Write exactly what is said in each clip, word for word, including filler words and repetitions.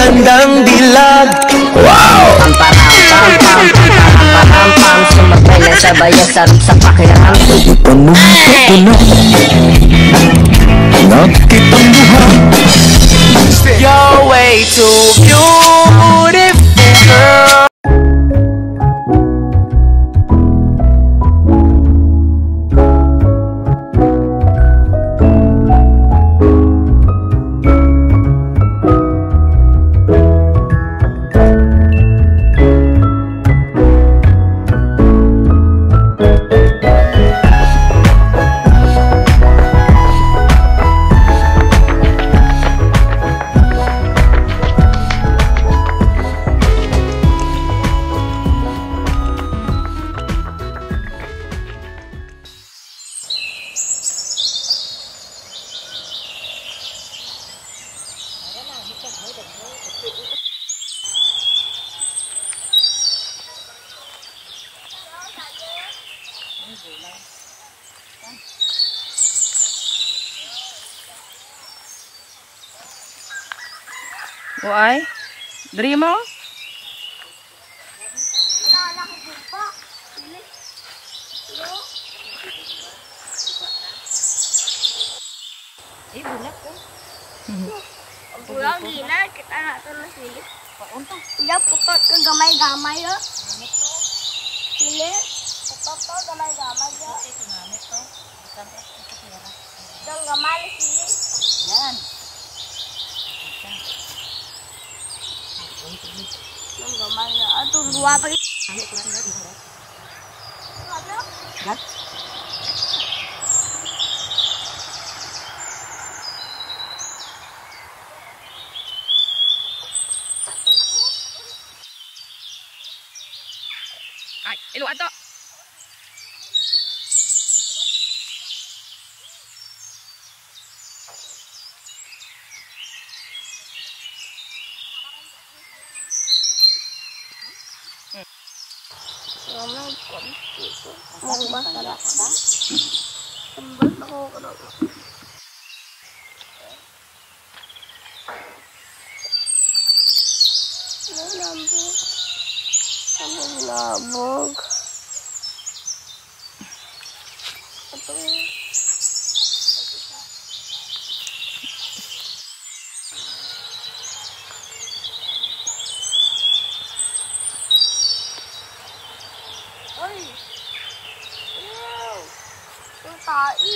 bandang dilag. Wow! Pam-pam-pam-pam-pam-pam-pam, sumakay na sabay at sarap sa pakiram. Tanong ko na nakitang buhay. You're way too beautiful, girl. Why? Dari mo? Eh, bulat ko. Bulang gila, kita nak terus ini. Ya putot ke gamay-gamay ya. Ini putot to gamay-gamay ya. Dan gamay sini. Yan. Yang gamay ya. Aduh dua pa. Gat. Ay, ilu ato. Mama kok gitu. Mau bakar apa? Tembel aku kenapa? Ini lambung. Lambung lambung. Apa? Oi. Wow. Yung tai.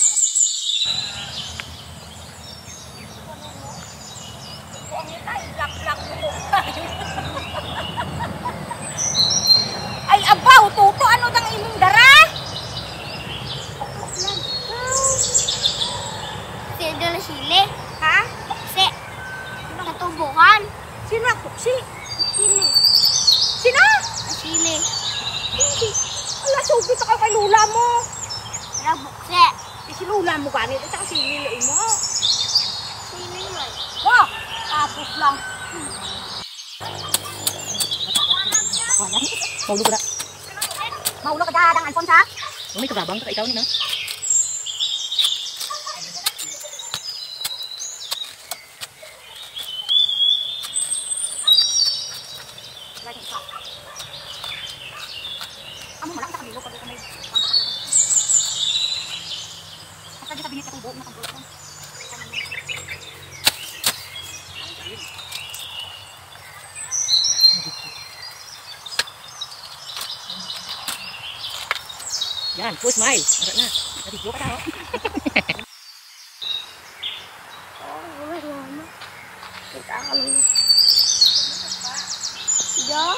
Ang tai lak-lak mo. Ay abaw tuto ano dang imong dara? Si dala sile, ha? Si. Natubukan. Sino ako? Si. Sino? Sino? Sile. Hindi. Ala, subit ako kay lula mo. Ala, bukse. Eh, si lula mo ganit. Ito kasi nilay mo. Sili mo. Wah! Tapos lang. Mau lu gerak. Mau lo ke dadang Alphonse, ha? May kagabang ka ikaw ni na. Amo mo lang sa kabilo pag may Asa di sabihin ko buo na kabilo. Yan, full smile. Arat na. Tadi gua ka tao. Oh, wala mama. Kita akan dulu. Ya.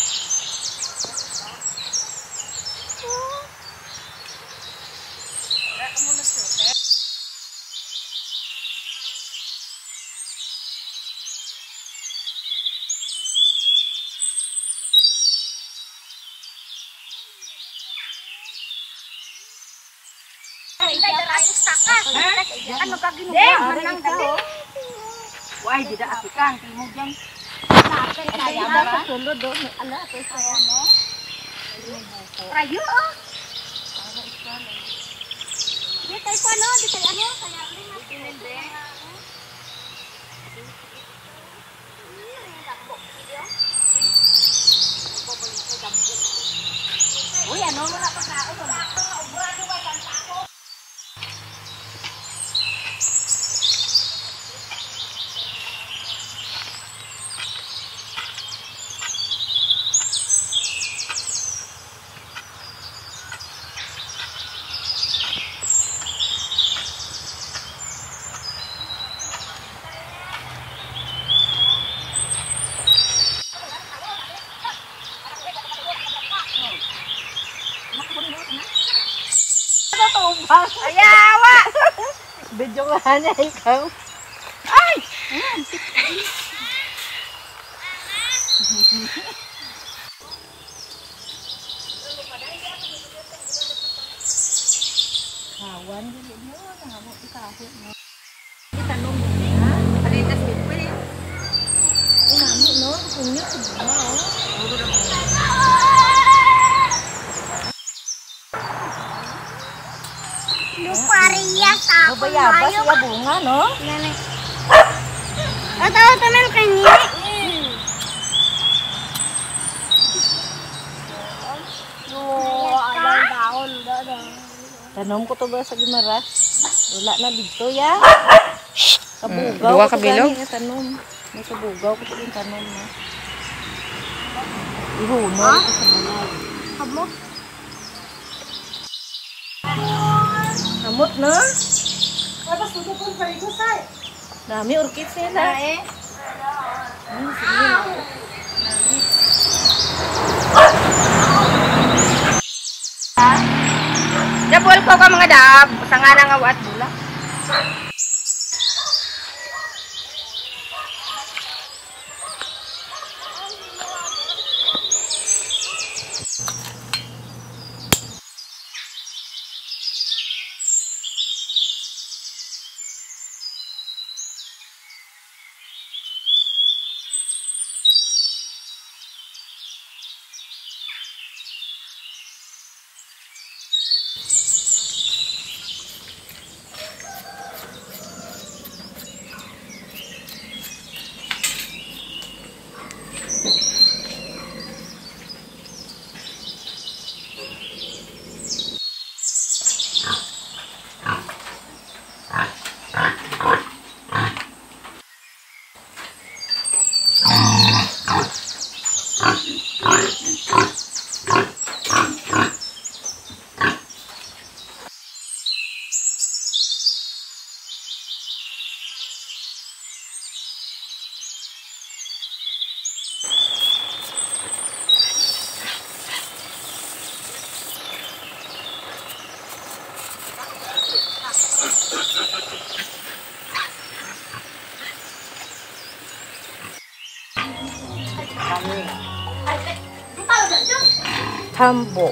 Kan magkaginuha manang dali. Why dida akikan timog yan. Kaya ba sulod do ala to saya mo. Rayo oh. Di tayo pa no, di tayo ano, kaya uli mas hindi. Joke lang niya ikaw. Ay! Kawan dili mo namo ikahit mo. Itanong mo na. Palitas din pwede. Namo no, kung ni ko ba oh. Luparia sa ako. Bayabas ya bunga no. Nanay. Ito, ito meron kanina. Tanom ko to ba sa Gimaras? Wala na dito ya. Kabugaw Duwa ko ka bilog? gani nga tanom. May kabugaw ko yung tanom na. Ihunol ko sa balay. Kamot. Kamot na? Tapos tutupon pa rin ko sa. Dami orchids nila. Eh. Hmm, sige. Dabol ko ka mga dab. Sa nga nang awat bula. Tambo.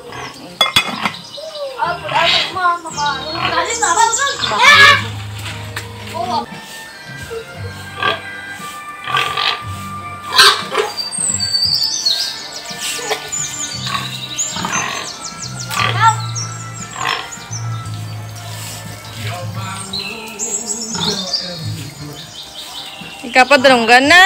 Ikaw pa dalunggan na.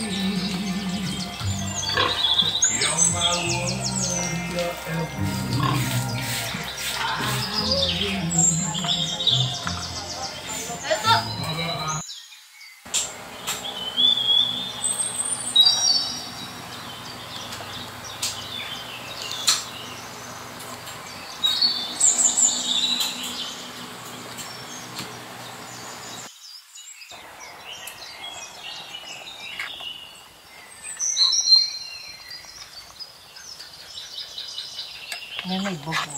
May may bugo.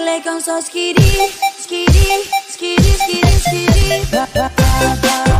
legal, só skiri, skiri, skiri, skiri, skiri.